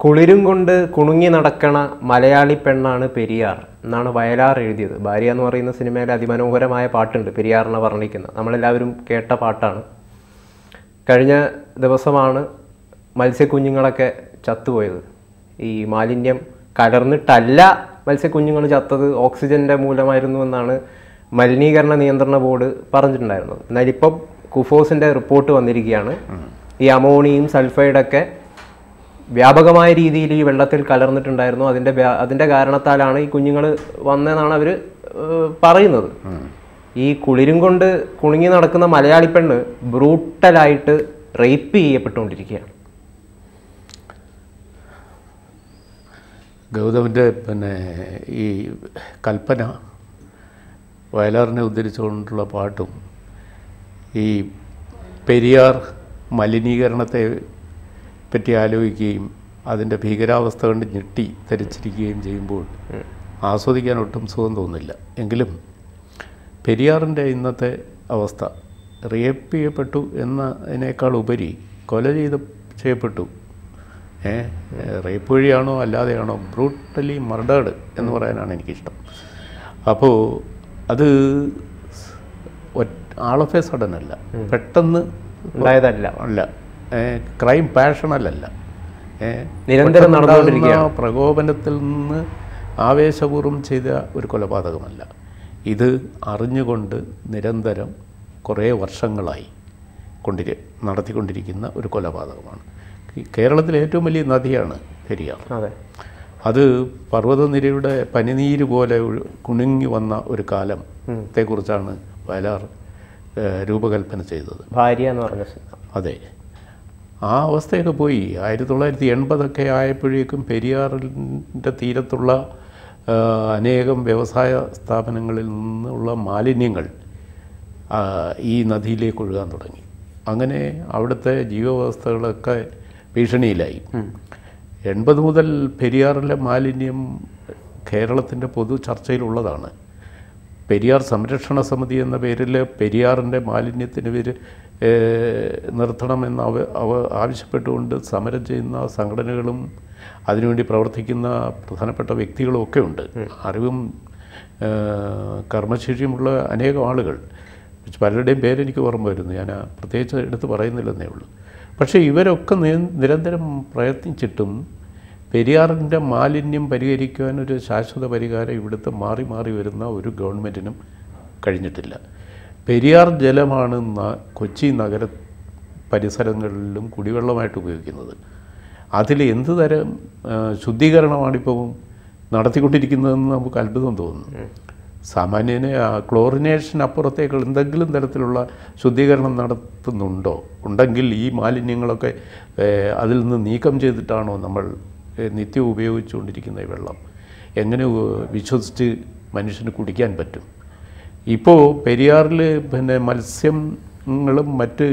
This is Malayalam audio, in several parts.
കുളിരും കൊണ്ട് കുണുങ്ങി നടക്കണ മലയാളി പെണ്ണാണ് പെരിയാർ എന്നാണ് വയലാർ എഴുതിയത്. ഭാര്യ എന്ന് പറയുന്ന സിനിമയിലെ അതിമനോഹരമായ പാട്ടുണ്ട് പെരിയാറിനെ വർണ്ണിക്കുന്നത്. നമ്മളെല്ലാവരും കേട്ട പാട്ടാണ്. കഴിഞ്ഞ ദിവസമാണ് മത്സ്യക്കുഞ്ഞുങ്ങളൊക്കെ ചത്തുപോയത്. ഈ മാലിന്യം കലർന്നിട്ടല്ല മത്സ്യക്കുഞ്ഞുങ്ങൾ ചത്തത്, ഓക്സിജൻ്റെ മൂലമായിരുന്നു എന്നാണ് മലിനീകരണ നിയന്ത്രണ ബോർഡ് പറഞ്ഞിട്ടുണ്ടായിരുന്നത്. എന്നാൽ ഇപ്പം കുഫോസിൻ്റെ റിപ്പോർട്ട് വന്നിരിക്കുകയാണ്. ഈ അമോണിയും സൾഫൈഡൊക്കെ വ്യാപകമായ രീതിയിൽ ഈ വെള്ളത്തിൽ കലർന്നിട്ടുണ്ടായിരുന്നു. അതിൻ്റെ കാരണത്താലാണ് ഈ കുഞ്ഞുങ്ങൾ വന്നതെന്നാണ് അവർ പറയുന്നത്. ഈ കുളിരും കൊണ്ട് കുണുങ്ങി നടക്കുന്ന മലയാളി പെണ്ണ് ബ്രൂട്ടലായിട്ട് റേപ്പ് ചെയ്യപ്പെട്ടുകൊണ്ടിരിക്കുകയാണ്. ഗൗതമിൻ്റെ ഈ കൽപ്പന വയലാറിനെ ഉദ്ധരിച്ചുകൊണ്ടുള്ള പാട്ടും ഈ പെരിയാർ മലിനീകരണത്തെ പറ്റി ആലോചിക്കുകയും അതിൻ്റെ ഭീകരാവസ്ഥ കണ്ട് ഞെട്ടി ധരിച്ചിരിക്കുകയും ചെയ്യുമ്പോൾ ആസ്വദിക്കാൻ ഒട്ടും സുഖം തോന്നില്ല. എങ്കിലും പെരിയാറിൻ്റെ ഇന്നത്തെ അവസ്ഥ റേപ്പ് ചെയ്യപ്പെട്ടു എന്നതിനേക്കാൾ ഉപരി കൊല ചെയ്യപ്പെട്ടു. റേപ്പ് വഴിയാണോ അല്ലാതെയാണോ, ബ്രൂട്ടലി മർഡേർഡ് എന്ന് പറയാനാണ് എനിക്കിഷ്ടം. അപ്പോൾ അത് ആൾ ഓഫ് എ സഡൻ അല്ല, പെട്ടെന്ന് ഉണ്ടായതല്ല, അല്ല, ക്രൈം പാഷണലല്ല, നിരന്തരം നടന്നുകൊണ്ടിരിക്കുന്ന പ്രകോപനത്തിൽ നിന്ന് ആവേശപൂർവ്വം ചെയ്ത ഒരു കൊലപാതകമല്ല. ഇത് അറിഞ്ഞുകൊണ്ട് നിരന്തരം കുറേ വർഷങ്ങളായി നടത്തിക്കൊണ്ടിരിക്കുന്ന ഒരു കൊലപാതകമാണ്. കേരളത്തിലെ ഏറ്റവും വലിയ നദിയാണ് പെരിയാർ. അത് പർവ്വതനിരയുടെ പനിനീര് പോലെ കുണുങ്ങി വന്ന ഒരു കാലത്തെക്കുറിച്ചാണ് വയലാർ രൂപകൽപ്പന ചെയ്തത്. ഭാര്യ എന്ന് പറഞ്ഞ അതെ, ആ അവസ്ഥയൊക്കെ പോയി. 1980 ആയപ്പോഴേക്കും പെരിയാറിൻ്റെ തീരത്തുള്ള അനേകം വ്യവസായ സ്ഥാപനങ്ങളിൽ നിന്നുള്ള മാലിന്യങ്ങൾ ഈ നദിയിലേക്ക് ഒഴുകാൻ തുടങ്ങി. അങ്ങനെ അവിടുത്തെ ജീവവ്യവസ്ഥകളൊക്കെ ഭീഷണിയിലായി. 80 മുതൽ പെരിയാറിലെ മാലിന്യം കേരളത്തിൻ്റെ പൊതു ചർച്ചയിലുള്ളതാണ്. പെരിയാർ സംരക്ഷണ സമിതി എന്ന പേരിൽ പെരിയാറിൻ്റെ മാലിന്യത്തിന് നിർത്തണമെന്ന് ആവശ്യപ്പെട്ടുകൊണ്ട് സമരം ചെയ്യുന്ന സംഘടനകളും അതിനുവേണ്ടി പ്രവർത്തിക്കുന്ന പ്രധാനപ്പെട്ട വ്യക്തികളും ഒക്കെ ഉണ്ട്. അറിവും കർമ്മശേഷിയുമുള്ള അനേകം ആളുകൾ, പലരുടെയും പേരെനിക്ക് ഓർമ്മ വരുന്നു, ഞാൻ പ്രത്യേകിച്ച് എടുത്ത് പറയുന്നില്ലെന്നേ ഉള്ളൂ. പക്ഷേ ഇവരൊക്കെ നിരന്തരം പ്രയത്നിച്ചിട്ടും പെരിയാറിൻ്റെ മാലിന്യം പരിഹരിക്കുവാൻ ഒരു ശാശ്വത പരിഹാരം ഇവിടുത്തെ മാറി മാറി വരുന്ന ഒരു ഗവൺമെൻറ്റിനും കഴിഞ്ഞിട്ടില്ല. പെരിയാർ ജലമാണ് കൊച്ചി നഗര പരിസരങ്ങളിലും കുടിവെള്ളമായിട്ട് ഉപയോഗിക്കുന്നത്. അതിൽ എന്ത് തരം ശുദ്ധീകരണമാണിപ്പോൾ നടത്തിക്കൊണ്ടിരിക്കുന്നതെന്ന് നമുക്ക് അത്ഭുതം തോന്നുന്നു. സാമാന്യന് ക്ലോറിനേഷൻ അപ്പുറത്തേക്ക് എന്തെങ്കിലും തരത്തിലുള്ള ശുദ്ധീകരണം നടത്തുന്നുണ്ടോ? ഉണ്ടെങ്കിൽ ഈ മാലിന്യങ്ങളൊക്കെ അതിൽ നിന്ന് നീക്കം ചെയ്തിട്ടാണോ നമ്മൾ നിത്യം ഉപയോഗിച്ചുകൊണ്ടിരിക്കുന്ന ഈ വെള്ളം എങ്ങനെ വിശ്വസിച്ച് മനുഷ്യന് കുടിക്കാൻ പറ്റും? ഇപ്പോൾ പെരിയാറിൽ മത്സ്യങ്ങളും മറ്റ്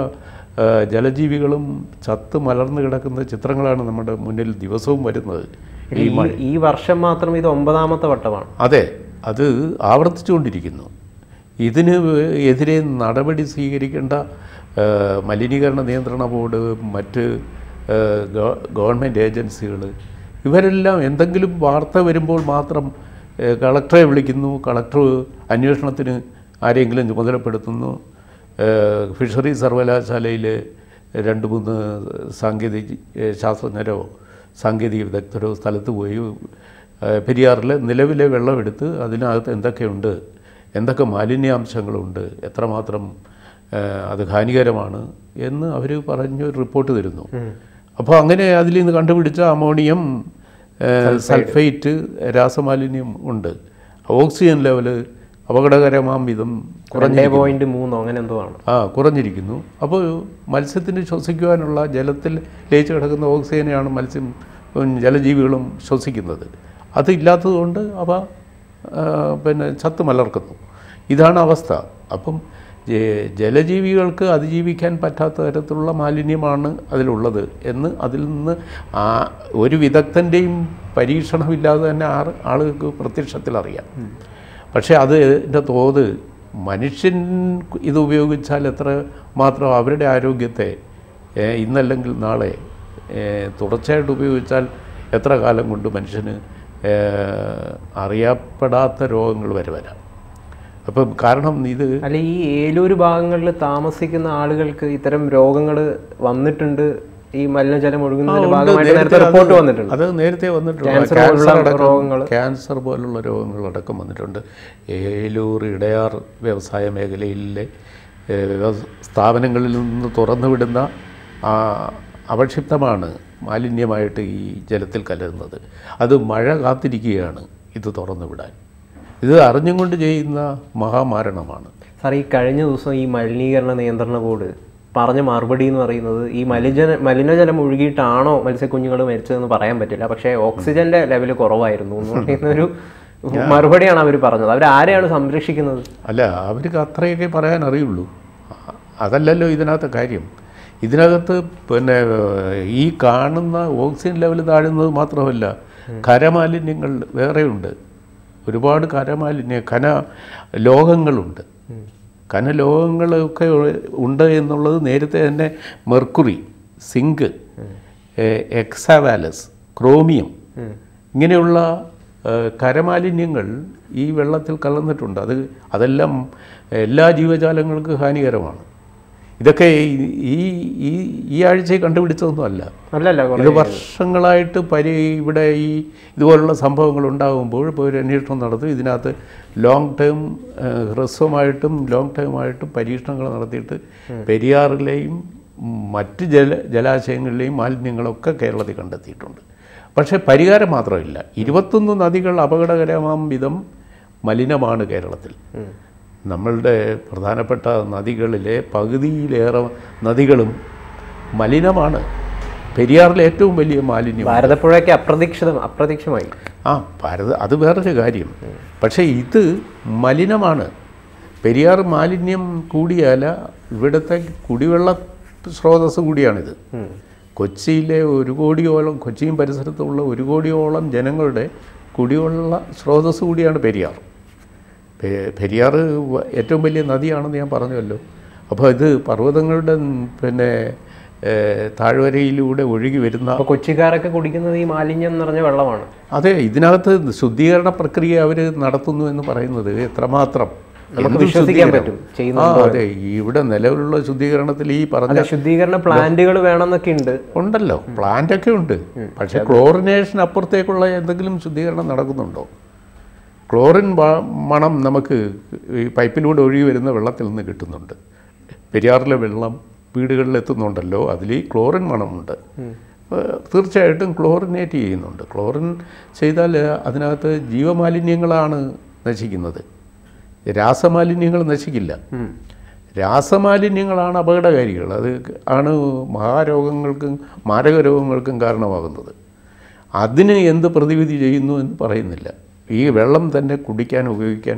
ജലജീവികളും ചത്ത് മലർന്നു കിടക്കുന്ന ചിത്രങ്ങളാണ് നമ്മുടെ മുന്നിൽ ദിവസവും വരുന്നത്. ഈ വർഷം മാത്രം ഇത് 9ാമത്തെ വട്ടമാണ്. അതെ, അത് ആവർത്തിച്ചുകൊണ്ടിരിക്കുന്നു. ഇതിന് എതിരെ നടപടി സ്വീകരിക്കേണ്ട മലിനീകരണ നിയന്ത്രണ ബോർഡ്, മറ്റ് ഗവൺമെൻറ് ഏജൻസികൾ, ഇവരെല്ലാം എന്തെങ്കിലും വാർത്ത വരുമ്പോൾ മാത്രം കളക്ടറെ വിളിക്കുന്നു, കളക്ടർ അന്വേഷണത്തിന് ആരെങ്കിലും ചുമതലപ്പെടുത്തുന്നു. ഫിഷറി സർവകലാശാലയിൽ 2-3 ശാസ്ത്രജ്ഞരോ സാങ്കേതിക വിദഗ്ധരോ സ്ഥലത്ത് പോയി പെരിയാറിലെ നിലവിലെ വെള്ളമെടുത്ത് അതിനകത്ത് എന്തൊക്കെയുണ്ട്, എന്തൊക്കെ മാലിന്യാംശങ്ങളുണ്ട്, എത്രമാത്രം അത് ഹാനികരമാണ് എന്ന് അവർ പറഞ്ഞൊരു റിപ്പോർട്ട് തരുന്നു. അപ്പോൾ അങ്ങനെ അതിൽ നിന്ന് കണ്ടുപിടിച്ച അമോണിയം സൾഫേറ്റ് രാസമാലിന്യം ഉണ്ട്. ഓക്സിജൻ ലെവല് അപകടകരമാം വിധം 2.3 അങ്ങനെ എന്തോ ആണ് കുറഞ്ഞിരിക്കുന്നു. അപ്പോൾ മത്സ്യത്തിന് ശ്വസിക്കുവാനുള്ള ജലത്തിൽ ലയിച്ച് കിടക്കുന്ന ഓക്സിജനെയാണ് മത്സ്യം ജലജീവികളും ശ്വസിക്കുന്നത്. അതില്ലാത്തതുകൊണ്ട് അവ ചത്ത് മലർക്കുന്നു. ഇതാണ് അവസ്ഥ. അപ്പം ജലജീവികൾക്ക് അതിജീവിക്കാൻ പറ്റാത്ത തരത്തിലുള്ള മാലിന്യമാണ് അതിലുള്ളത് എന്ന് അതിൽ നിന്ന് ഒരു വിദഗ്ധൻ്റെയും പരീക്ഷണമില്ലാതെ തന്നെ ആളുകൾക്ക് പ്രത്യക്ഷത്തിൽ അറിയാം. പക്ഷേ അതിൻ്റെ തോത് മനുഷ്യൻ ഇത് ഉപയോഗിച്ചാൽ എത്ര മാത്രം അവരുടെ ആരോഗ്യത്തെ ഇന്നല്ലെങ്കിൽ നാളെ തുടർച്ചയായിട്ട് ഉപയോഗിച്ചാൽ എത്ര കാലം കൊണ്ട് മനുഷ്യന് അറിയപ്പെടാത്ത രോഗങ്ങൾ വരെ വരാം. അപ്പം കാരണം ഇത് അല്ല, ഈ ഏലൂർ ഭാഗങ്ങളിൽ താമസിക്കുന്ന ആളുകൾക്ക് ഇത്തരം രോഗങ്ങൾ വന്നിട്ടുണ്ട്, ഈ മലിനജലം ഒഴുകുന്നതിന്റെ ഭാഗമായിട്ട് നേരത്തെ റിപ്പോർട്ട് വന്നിട്ടുണ്ട്. അത് നേരത്തെ വന്നിട്ടുണ്ട്. ക്യാൻസർ പോലുള്ള രോഗങ്ങളടക്കം വന്നിട്ടുണ്ട്. ഏലൂർ ഇടയാർ വ്യവസായ മേഖലയിലെ സ്ഥാപനങ്ങളിൽ നിന്ന് തുറന്നുവിടുന്ന അവക്ഷിപ്തമാണ് മാലിന്യമായിട്ട് ഈ ജലത്തിൽ കലരുന്നത്. അത് മഴ കാത്തിരിക്കുകയാണ് ഇത് തുറന്നുവിടാൻ. ഇത് അറിഞ്ഞും കൊണ്ട് ചെയ്യുന്ന മഹാമാരണമാണ്. സാർ, ഈ കഴിഞ്ഞ ദിവസം ഈ മലിനീകരണ നിയന്ത്രണ ബോർഡ് പറഞ്ഞ മറുപടി എന്ന് പറയുന്നത് ഈ മലിനജലം ഒഴുകിയിട്ടാണോ മത്സ്യക്കുഞ്ഞുങ്ങൾ മരിച്ചതെന്ന് പറയാൻ പറ്റില്ല, പക്ഷേ ഓക്സിജന്റെ ലെവൽ കുറവായിരുന്നു എന്ന് പറയുന്നൊരു മറുപടിയാണ് അവർ പറഞ്ഞത്. അവരാരെയാണ് സംരക്ഷിക്കുന്നത്? അല്ല, അവർക്ക് അത്രയൊക്കെ പറയാൻ അറിയുള്ളൂ. അതല്ലല്ലോ ഇതിനകത്തെ കാര്യം. ഇതിനകത്ത് പിന്നെ ഈ കാണുന്ന ഓക്സിജൻ ലെവൽ താഴുന്നത് മാത്രമല്ല, ഖരമാലിന്യങ്ങൾ വേറെയുണ്ട്. ഒരുപാട് ഖനലോഹങ്ങളുണ്ട്. ഖനലോഹങ്ങളൊക്കെ ഉണ്ട് എന്നുള്ളത് നേരത്തെ തന്നെ മെർക്കുറി, സിങ്ക്, എക്സാവാലസ്, ക്രോമിയം ഇങ്ങനെയുള്ള ഖരമാലിന്യങ്ങൾ ഈ വെള്ളത്തിൽ കലർന്നിട്ടുണ്ട്. അതെല്ലാം എല്ലാ ജീവജാലങ്ങൾക്കും ഹാനികരമാണ്. ഇതൊക്കെ ഈ ആഴ്ച കണ്ടുപിടിച്ചതൊന്നും അല്ല. ഇത് വർഷങ്ങളായിട്ട് ഇവിടെ ഈ ഇതുപോലുള്ള സംഭവങ്ങൾ ഉണ്ടാകുമ്പോൾ ഇപ്പോൾ ഒരു അന്വേഷണം നടത്തി ഇതിനകത്ത് ലോങ് ടേം ഹ്രസ്വമായിട്ടും ലോങ് ടേമായിട്ടും പരീക്ഷണങ്ങൾ നടത്തിയിട്ട് പെരിയാറിലെയും മറ്റ് ജലാശയങ്ങളിലെയും മാലിന്യങ്ങളൊക്കെ കേരളത്തിൽ കണ്ടെത്തിയിട്ടുണ്ട്. പക്ഷേ പരിഹാരം മാത്രമില്ല. 21 നദികൾ അപകടകരമാം വിധം മലിനമാണ് കേരളത്തിൽ. നമ്മളുടെ പ്രധാനപ്പെട്ട നദികളിലെ പകുതിയിലേറെ നദികളും മലിനമാണ്. പെരിയാറിലെ ഏറ്റവും വലിയ മാലിന്യം ഭാരതപ്പുഴയ്ക്ക് അപ്രത്യക്ഷമായി. അത് വേറൊരു കാര്യം. പക്ഷേ ഇത് മലിനമാണ്. പെരിയാർ മാലിന്യം കൂടിയാൽ ഇവിടുത്തെ കുടിവെള്ള സ്രോതസ് കൂടിയാണിത്. കൊച്ചിയിലെ 1 കോടിയോളം, കൊച്ചിയും പരിസരത്തുള്ള 1 കോടിയോളം ജനങ്ങളുടെ കുടിവെള്ള സ്രോതസ് കൂടിയാണ് പെരിയാർ. പെരിയാർ ഏറ്റവും വലിയ നദിയാണെന്ന് ഞാൻ പറഞ്ഞല്ലോ. അപ്പോൾ ഇത് പർവ്വതങ്ങളുടെ താഴ്വരയിലൂടെ ഒഴുകി വരുന്ന കൊച്ചിക്കാരൊക്കെ കുടിക്കുന്നത് ഈ മാലിന്യം നിറഞ്ഞ വെള്ളമാണ്. അതെ, ഇതിനകത്ത് ശുദ്ധീകരണ പ്രക്രിയ അവർ നടത്തുന്നു എന്ന് പറയുന്നത് എത്രമാത്രം വിശ്വസിക്കാൻ പറ്റും? അതെ, ഇവിടെ നിലവിലുള്ള ശുദ്ധീകരണത്തിൽ ഈ പറഞ്ഞ ശുദ്ധീകരണ പ്ലാന്റുകൾ വേണമെന്നൊക്കെ ഉണ്ടല്ലോ, പ്ലാന്റൊക്കെ ഉണ്ട്. പക്ഷേ ക്ലോറിനേഷൻ അപ്പുറത്തേക്കുള്ള എന്തെങ്കിലും ശുദ്ധീകരണം നടക്കുന്നുണ്ടോ? ക്ലോറിൻ മണം നമുക്ക് ഈ പൈപ്പിലൂടെ ഒഴുകി വരുന്ന വെള്ളത്തിൽ നിന്ന് കിട്ടുന്നുണ്ട്. പെരിയാറിലെ വെള്ളം വീടുകളിൽ എത്തുന്നുണ്ടല്ലോ, അതിൽ ഈ ക്ലോറിൻ മണമുണ്ട്. തീർച്ചയായിട്ടും ക്ലോറിനേറ്റ് ചെയ്യുന്നുണ്ട്. ക്ലോറിൻ ചെയ്താൽ അതിനകത്ത് ജീവമാലിന്യങ്ങളാണ് നശിക്കുന്നത്, രാസമാലിന്യങ്ങൾ നശിക്കില്ല. രാസമാലിന്യങ്ങളാണ് അപകടകാരികൾ. അത് ആണ് മഹാരോഗങ്ങൾക്കും മാരക രോഗങ്ങൾക്കും കാരണമാകുന്നത്. അതിന് എന്ത് പ്രതിവിധി ചെയ്യുന്നു എന്ന് പറയുന്നില്ല. ഈ വെള്ളം തന്നെ കുടിക്കാൻ ഉപയോഗിക്കാൻ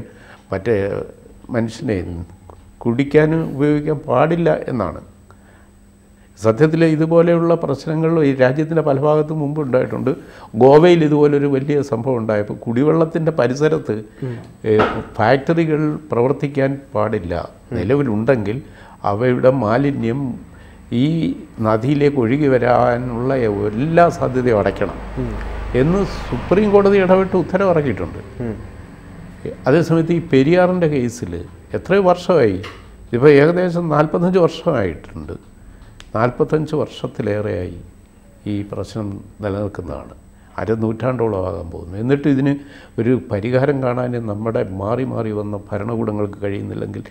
മനുഷ്യനെ കുടിക്കാൻ ഉപയോഗിക്കാൻ പാടില്ല എന്നാണ്. സത്യത്തിൽ ഇതുപോലെയുള്ള പ്രശ്നങ്ങൾ ഈ രാജ്യത്തിൻ്റെ പല ഭാഗത്തും മുമ്പ് ഉണ്ടായിട്ടുണ്ട്. ഗോവയിൽ ഇതുപോലൊരു വലിയ സംഭവം ഉണ്ടായപ്പോൾ കുടിവെള്ളത്തിൻ്റെ പരിസരത്ത് ഫാക്ടറികൾ പ്രവർത്തിക്കാൻ പാടില്ല. നിലവിലുണ്ടെങ്കിൽ അവയുടെ മാലിന്യം ഈ നദിയിലേക്ക് ഒഴുകി വരാനുള്ള എല്ലാ സാധ്യതയും അടയ്ക്കണം എന്ന് സുപ്രീം കോടതി ഇടപെട്ട് ഉത്തരവിറക്കിയിട്ടുണ്ട്. അതേസമയത്ത് ഈ പെരിയാറിൻ്റെ കേസിൽ എത്രയോ വർഷമായി, ഇപ്പോൾ ഏകദേശം 45 വർഷമായിട്ടുണ്ട്. 45 വർഷത്തിലേറെയായി ഈ പ്രശ്നം നിലനിൽക്കുന്നതാണ്. അരനൂറ്റാണ്ടോളമാകാൻ പോകുന്നു. എന്നിട്ട് ഇതിന് ഒരു പരിഹാരം കാണാൻ നമ്മുടെ മാറി മാറി വന്ന ഭരണകൂടങ്ങൾക്ക് കഴിയുന്നില്ലെങ്കിൽ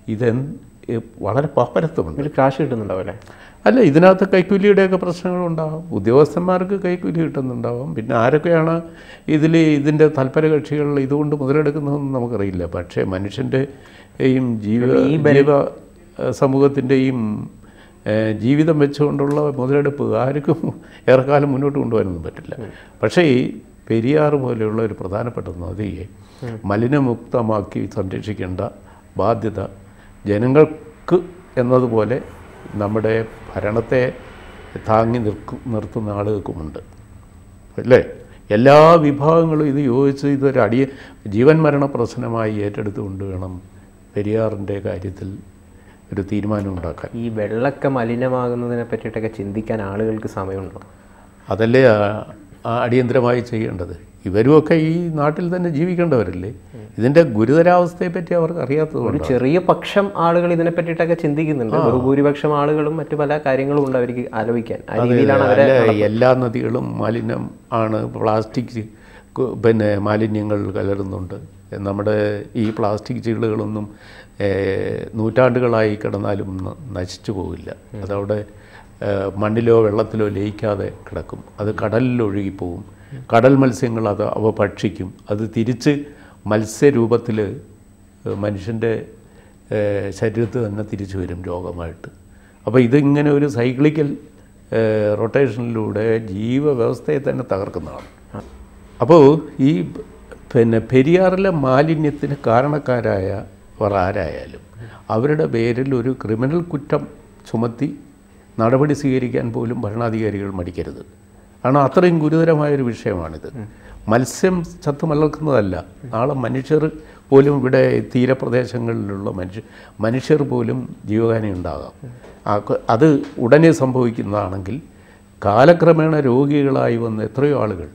വളരെ പാപ്പരത്വമുണ്ട്. കാശ് കിട്ടുന്നുണ്ടാവില്ലേ? അല്ല, ഇതിനകത്ത് കൈക്കൂലിയുടെയൊക്കെ പ്രശ്നങ്ങളുണ്ടാകും. ഉദ്യോഗസ്ഥന്മാർക്ക് കൈക്കൂലി കിട്ടുന്നുണ്ടാവും. പിന്നെ ആരൊക്കെയാണ് ഇതിൻ്റെ തൽപരകക്ഷികൾ ഇതുകൊണ്ട് മുതലെടുക്കുന്നതെന്ന് നമുക്കറിയില്ല. പക്ഷേ മനുഷ്യൻ്റെയും ജീവ സമൂഹത്തിൻ്റെയും ജീവിതം വെച്ചുകൊണ്ടുള്ള മുതലെടുപ്പ് ആർക്കും ഏറെക്കാലം മുന്നോട്ട് കൊണ്ടുപോകാനൊന്നും പറ്റില്ല. പക്ഷേ ഈ പെരിയാർ പോലെയുള്ള ഒരു പ്രധാനപ്പെട്ട നദിയെ മലിനമുക്തമാക്കി സംരക്ഷിക്കേണ്ട ബാധ്യത ജനങ്ങൾക്ക് എന്നതുപോലെ നമ്മുടെ ഭരണത്തെ താങ്ങി നിർത്തുന്ന ആളുകൾക്കുമുണ്ട്, അല്ലേ? എല്ലാ വിഭാഗങ്ങളും ഇത് യോജിച്ച് ഇതൊരു ജീവൻ മരണ പ്രശ്നമായി ഏറ്റെടുത്തുകൊണ്ട് വേണം പെരിയാറിൻ്റെ കാര്യത്തിൽ ഒരു തീരുമാനം ഉണ്ടാക്കാൻ. ഈ വെള്ളമൊക്കെ മലിനമാകുന്നതിനെ പറ്റിയിട്ടൊക്കെ ചിന്തിക്കാൻ ആളുകൾക്ക് സമയമുണ്ടോ? അതല്ലേ അടിയന്തരമായി ചെയ്യേണ്ടത്. ഇവരുമൊക്കെ ഈ നാട്ടിൽ തന്നെ ജീവിക്കേണ്ടവരല്ലേ. ഇതിൻ്റെ ഗുരുതരാവസ്ഥയെപ്പറ്റി അവർക്ക് അറിയാത്തതുകൊണ്ട് ചെറിയ പക്ഷം ആളുകൾ ഇതിനെ പറ്റിയിട്ടൊക്കെ ചിന്തിക്കുന്നുണ്ട്. ബഹുഭൂരിപക്ഷം ആളുകളും മറ്റു പല കാര്യങ്ങളും ഉണ്ട് അവർക്ക് ആലോചിക്കാൻ. ആ രീതിയിലാണ് അവരെ എല്ലാ നദികളും മാലിന്യം ആണ്. പ്ലാസ്റ്റിക് മാലിന്യങ്ങൾ കലരുന്നുണ്ട്. നമ്മുടെ ഈ പ്ലാസ്റ്റിക് ചീളുകളൊന്നും നൂറ്റാണ്ടുകളായി കിടന്നാലും നശിച്ചു പോകില്ല. അതവിടെ മണ്ണിലോ വെള്ളത്തിലോ ലയിക്കാതെ കിടക്കും. അത് കടലിൽ ഒഴുകിപ്പോവും. കടൽ മത്സ്യങ്ങൾ അവ ഭക്ഷിക്കും. അത് തിരിച്ച് മത്സ്യരൂപത്തിൽ മനുഷ്യൻ്റെ ശരീരത്തിൽ തന്നെ തിരിച്ചു വരും രോഗമായിട്ട്. അപ്പോൾ ഇതിങ്ങനെ ഒരു സൈക്ലിക്കൽ റൊട്ടേഷനിലൂടെ ജീവവ്യവസ്ഥയെ തന്നെ തകർക്കുന്നതാണ്. അപ്പോൾ ഈ പെരിയാറിലെ മാലിന്യത്തിന് കാരണക്കാരായവർ ആരായാലും അവരുടെ പേരിൽ ഒരു ക്രിമിനൽ കുറ്റം ചുമത്തി നടപടി സ്വീകരിക്കാൻ പോലും ഭരണാധികാരികൾ മടിക്കരുത്. കാരണം അത്രയും ഗുരുതരമായൊരു വിഷയമാണിത്. മത്സ്യം ചത്തുമലർക്കുന്നതല്ല, നാളെ മനുഷ്യർ പോലും ഇവിടെ തീരപ്രദേശങ്ങളിലുള്ള മനുഷ്യർ പോലും ജീവഹാനി ഉണ്ടാകാം. അത് ഉടനെ സംഭവിക്കുന്നതാണെങ്കിൽ കാലക്രമേണ രോഗികളായി വന്ന എത്രയോ ആളുകൾ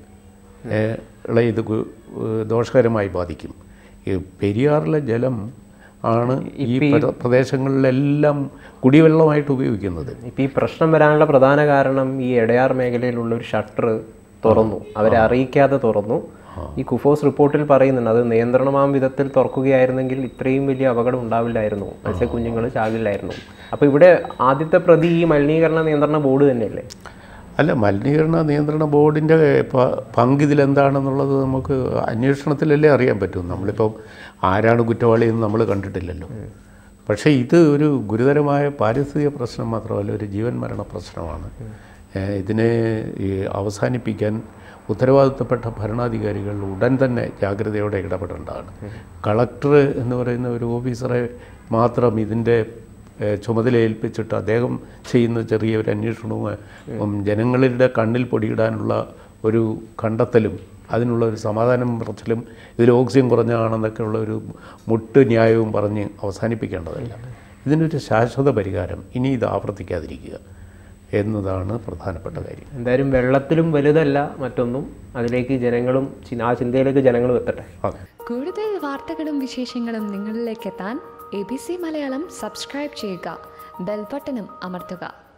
ഇത് ദോഷകരമായി ബാധിക്കും. ഈ പെരിയാറിലെ ജലം ആണ് ഈ പ്രദേശങ്ങളിലെല്ലാം കുടിവെള്ളമായിട്ട് ഉപയോഗിക്കുന്നത്. ഇപ്പോൾ ഈ പ്രശ്നം വരാനുള്ള പ്രധാന കാരണം ഈ എടയാർ മേഖലയിലുള്ള ഒരു ഷട്ടർ തുറന്നു, അവരെ അറിയിക്കാതെ തുറന്നു. ഈ കുഫോസ് റിപ്പോർട്ടിൽ പറയുന്നുണ്ട് അത് നിയന്ത്രണമാം വിധത്തിൽ തുറക്കുകയായിരുന്നെങ്കിൽ ഇത്രയും വലിയ അപകടം ഉണ്ടാവില്ലായിരുന്നു, മത്സ്യക്കുഞ്ഞുങ്ങൾ ചാകില്ലായിരുന്നു. അപ്പോൾ ഇവിടെ ആദ്യത്തെ പ്രതി ഈ മലിനീകരണ നിയന്ത്രണ ബോർഡ് തന്നെയല്ലേ? അല്ല, മലിനീകരണ നിയന്ത്രണ ബോർഡിൻ്റെ പങ്കിതിലെന്താണെന്നുള്ളത് നമുക്ക് അന്വേഷണത്തിലല്ലേ അറിയാൻ പറ്റും. നമ്മളിപ്പോൾ ആരാണ് കുറ്റവാളി എന്ന് നമ്മൾ കണ്ടിട്ടില്ലല്ലോ. പക്ഷേ ഇത് ഒരു ഗുരുതരമായ പാരിസ്ഥിതിക പ്രശ്നം മാത്രമല്ല, ഒരു ജീവൻ മരണ പ്രശ്നമാണ്. ഇതിനെ അവസാനിപ്പിക്കാൻ ഉത്തരവാദിത്തപ്പെട്ട ഭരണാധികാരികൾ ഉടൻ തന്നെ ജാഗ്രതയോടെ ഇടപെടേണ്ടതാണ്. കളക്ടർ എന്ന് പറയുന്ന ഒരു ഓഫീസറെ മാത്രം ഇതിൻ്റെ ചുമതല ഏൽപ്പിച്ചിട്ട് അദ്ദേഹം ചെയ്യുന്ന ചെറിയൊരു അന്വേഷണവും ജനങ്ങളുടെ കണ്ണിൽ പൊടിയിടാനുള്ള ഒരു കണ്ടെത്തലും അതിനുള്ള ഒരു സമാധാനം പറച്ചിലും ഇതിൽ ഓക്സിജൻ കുറഞ്ഞാണെന്നൊക്കെ ഉള്ള ഒരു മുട്ട് ന്യായവും പറഞ്ഞ് അവസാനിപ്പിക്കേണ്ടതല്ല. ഇതിനൊരു ശാശ്വത പരിഹാരം ഇനി ഇത് ആവർത്തിക്കാതിരിക്കുക എന്നതാണ് പ്രധാനപ്പെട്ട കാര്യം. എന്തായാലും വെള്ളത്തിലും വലുതല്ല മറ്റൊന്നും, അതിലേക്ക് ജനങ്ങളും ആ ചിന്തയിലേക്ക് ജനങ്ങളും എത്തട്ടെ. കൂടുതൽ വാർത്തകളും വിശേഷങ്ങളും നിങ്ങളിലേക്ക് എത്താൻ ABC മലയാളം സബ്സ്ക്രൈബ് ചെയ്യുക, ബെൽ ബട്ടണും അമർത്തുക.